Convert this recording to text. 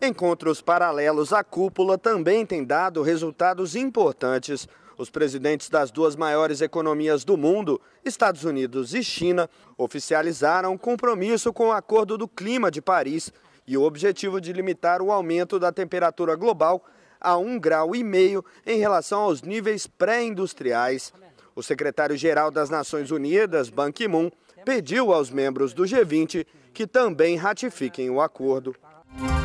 Encontros paralelos à cúpula também têm dado resultados importantes. Os presidentes das duas maiores economias do mundo, Estados Unidos e China, oficializaram um compromisso com o Acordo do Clima de Paris e o objetivo de limitar o aumento da temperatura global a 1,5 grau em relação aos níveis pré-industriais. O secretário-geral das Nações Unidas, Ban Ki-moon, pediu aos membros do G20 que também ratifiquem o acordo.